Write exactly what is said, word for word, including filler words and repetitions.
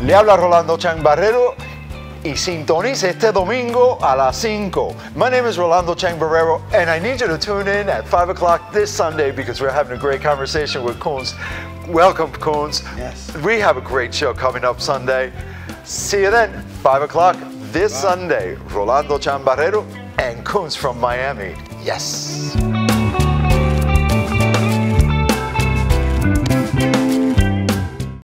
Le habla Rolando Chang Barrero y sintoniza este domingo a las cinco. My name is Rolando Chang Barrero, and I need you to tune in at five o'clock this Sunday because we're having a great conversation with Koons. Welcome, Koons. Yes. We have a great show coming up Sunday. See you then, five o'clock this Bye. Sunday. Rolando Chang Barrero and Koons from Miami. Yes.